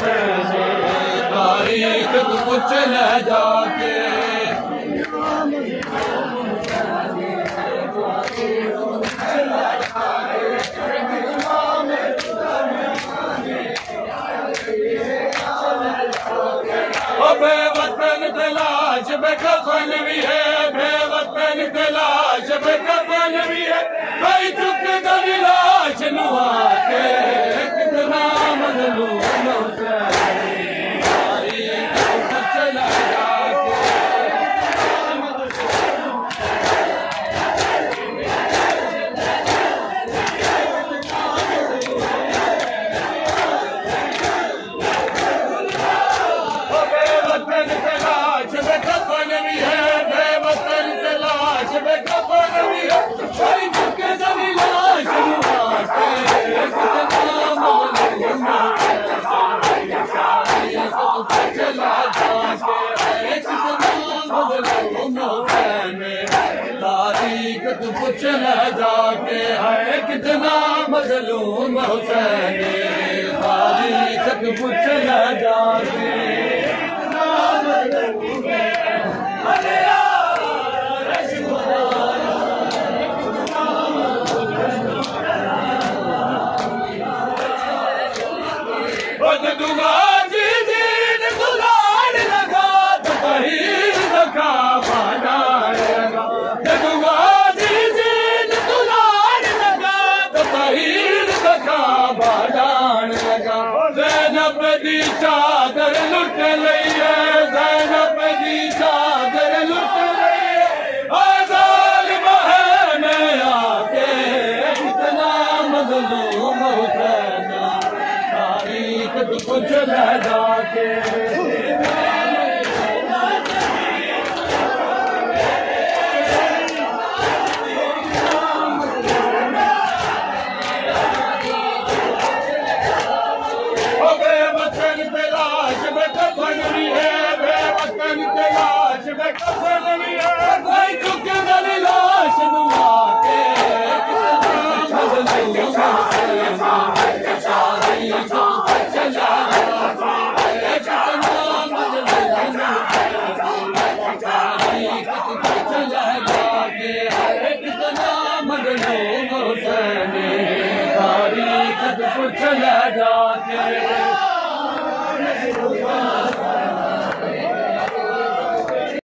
तारीख कुछ न जाके बेवतन तलाश बेकफन भी है, बेवतन तलाश बेकफन भी है, भाई चुक गई लाश नुआ के कितना मजलूम चला कुछ न जाके है कितना मजलूम हुसैन तारीख कुछ न जाके चादर लुट लइए, ज़ैनब दी चादर लुट लइए, ज़ालिम है में आके कितना मज़लूम हुसैन तारीख कुछ न जाके तारीख कुछ न जाके